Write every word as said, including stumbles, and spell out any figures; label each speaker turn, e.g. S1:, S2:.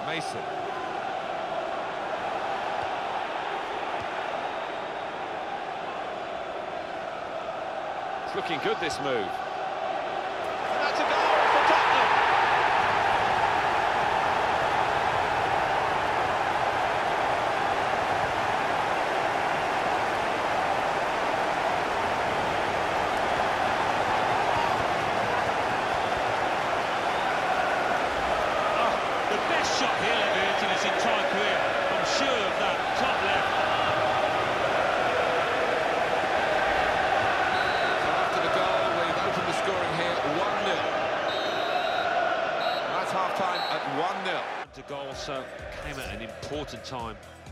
S1: Mason. It's looking good, this move. And that's a goal for Tottenham.
S2: Oh, the best shot he'll ever hit in his entire career. I'm sure of that. Top left.
S1: Half-time at one nil.
S2: The goal so came at an important time.